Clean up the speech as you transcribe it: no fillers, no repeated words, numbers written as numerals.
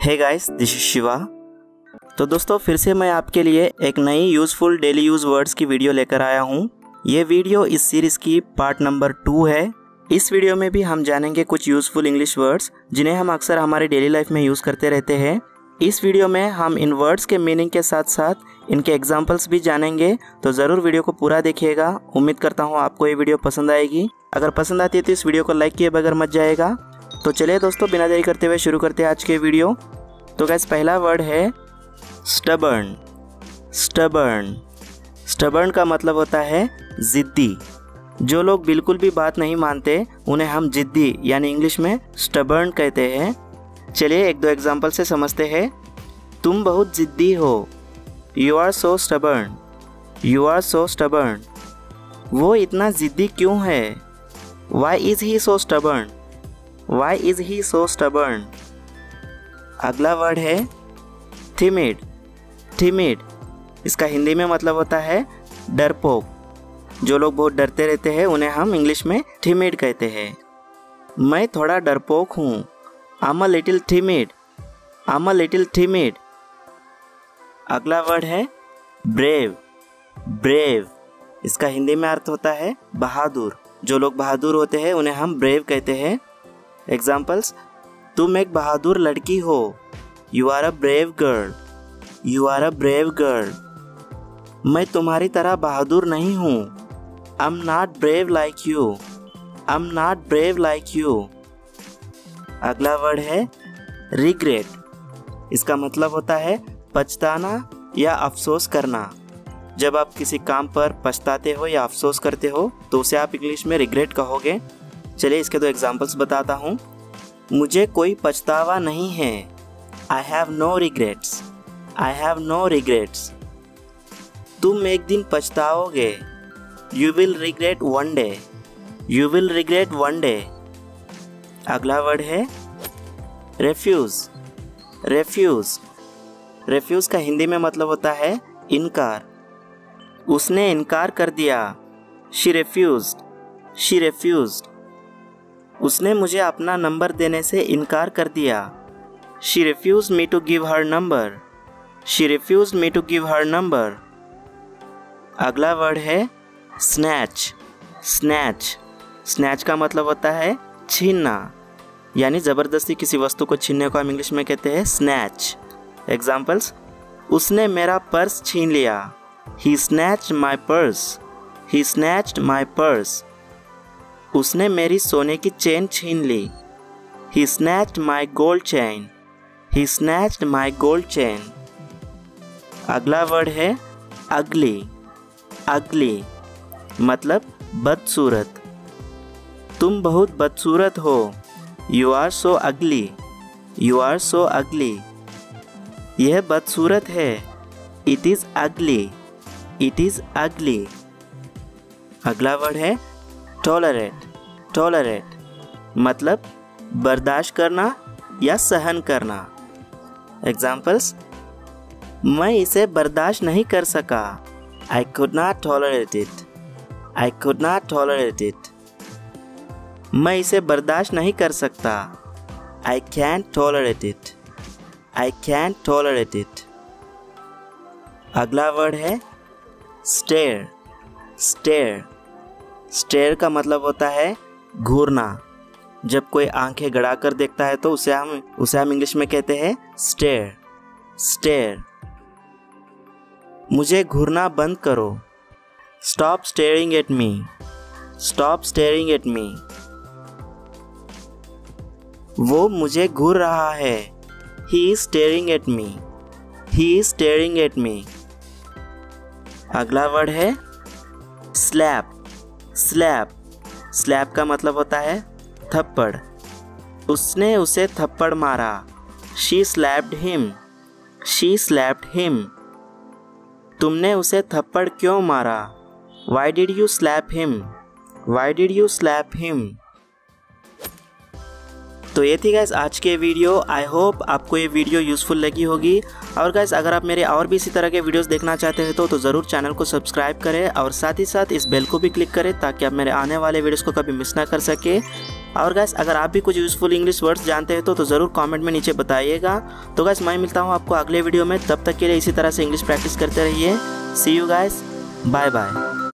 Hey guys, this is Shiva. तो दोस्तों, फिर से मैं आपके लिए एक नई यूज़फुल डेली यूज़ वर्ड्स की वीडियो लेकर आया हूँ। ये वीडियो इस सीरीज़ की पार्ट नंबर 2 है। इस वीडियो में भी हम जानेंगे कुछ यूज़फुल इंग्लिश वर्ड्स जिन्हें हम अक्सर हमारी डेली लाइफ में यूज़ करते रहते हैं। इस वीडियो में हम इन वर्ड्स के मीनिंग के साथ साथ इनके एग्जाम्पल्स भी जानेंगे, तो ज़रूर वीडियो को पूरा देखिएगा। उम्मीद करता हूँ आपको ये वीडियो पसंद आएगी। अगर पसंद आती है तो इस वीडियो को लाइक किए बगैर मत जाएगा। तो चलिए दोस्तों, बिना देरी करते हुए शुरू करते हैं आज के वीडियो। तो गाइस, पहला वर्ड है स्टबर्न। स्टबर्न स्टबर्न का मतलब होता है ज़िद्दी। जो लोग बिल्कुल भी बात नहीं मानते उन्हें हम जिद्दी यानी इंग्लिश में स्टबर्न कहते हैं। चलिए एक दो एग्जांपल से समझते हैं। तुम बहुत ज़िद्दी हो। You are so stubborn. You are so stubborn. वो इतना ज़िद्दी क्यों है? Why is he so stubborn. Why is he so stubborn. अगला वर्ड है थिमिड। थिमिड इसका हिंदी में मतलब होता है डरपोक। जो लोग बहुत डरते रहते हैं उन्हें हम इंग्लिश में थिमिड कहते हैं। मैं थोड़ा डरपोक हूँ। I'm a little timid. I'm a little timid. अगला वर्ड है ब्रेव। ब्रेव इसका हिंदी में अर्थ होता है बहादुर। जो लोग बहादुर होते हैं उन्हें हम ब्रेव कहते हैं। एग्जाम्पल्स: तुम एक बहादुर लड़की हो। You are a brave girl. You are a brave girl. मैं तुम्हारी तरह बहादुर नहीं हूँ। I'm not brave like you. I'm not brave like you. अगला वर्ड है रिग्रेट। इसका मतलब होता है पछताना या अफसोस करना। जब आप किसी काम पर पछताते हो या अफसोस करते हो तो उसे आप इंग्लिश में रिग्रेट कहोगे। चलिए इसके दो एग्जांपल्स बताता हूँ। मुझे कोई पछतावा नहीं है। I have no regrets. I have no regrets. तुम एक दिन पछताओगे। You will regret one day. You will regret one day. अगला वर्ड है रेफ्यूज़। रेफ्यूज़ रेफ्यूज़ का हिंदी में मतलब होता है इनकार। उसने इनकार कर दिया। She refused. She refused. उसने मुझे अपना नंबर देने से इनकार कर दिया। She refused me to give her number. She refused me to give her number. अगला वर्ड है स्नैच। स्नैच स्नैच का मतलब होता है छीनना, यानी ज़बरदस्ती किसी वस्तु को छीनने को हम इंग्लिश में कहते हैं स्नैच। एग्जाम्पल्स: उसने मेरा पर्स छीन लिया। He snatched my purse. He snatched my purse. उसने मेरी सोने की चेन छीन ली। He snatched my gold chain. He snatched my gold chain. अगला वर्ड है अगली। अगली मतलब बदसूरत। तुम बहुत बदसूरत हो। You are so ugly. You are so ugly. यह बदसूरत है। It is ugly. It is ugly. अगला वर्ड है tolerate. Tolerate मतलब बर्दाश्त करना या सहन करना। एग्जाम्पल्स: मैं इसे बर्दाश्त नहीं कर सका। I could not tolerate it. I could not tolerate it. मैं इसे बर्दाश्त नहीं कर सकता। I can't tolerate it. I can't tolerate it. अगला वर्ड है stare. stare stare का मतलब होता है घूरना। जब कोई आंखें गड़ा कर देखता है तो उसे हम इंग्लिश में कहते हैं स्टेयर। स्टेयर मुझे घूरना बंद करो। Stop staring at me. Stop staring at me. वो मुझे घूर रहा है। He is staring at me. He is staring at me. अगला वर्ड है स्लैप। स्लैप स्लैप का मतलब होता है थप्पड़। उसने उसे थप्पड़ मारा। She slapped him. She slapped him. तुमने उसे थप्पड़ क्यों मारा? Why did you slap him? Why did you slap him? तो ये थी गाइस आज के वीडियो। आई होप आपको ये वीडियो यूज़फुल लगी होगी। और गाइस, अगर आप मेरे और भी इसी तरह के वीडियोस देखना चाहते हैं तो ज़रूर चैनल को सब्सक्राइब करें और साथ ही साथ इस बेल को भी क्लिक करें ताकि आप मेरे आने वाले वीडियोस को कभी मिस ना कर सके। और गैस अगर आप भी कुछ यूज़फुल इंग्लिश वर्ड्स जानते हैं तो ज़रूर कमेंट में नीचे बताइएगा। तो गैस मैं मिलता हूँ आपको अगले वीडियो में, तब तक के लिए इसी तरह से इंग्लिश प्रैक्टिस करते रहिए। See you guys, bye bye.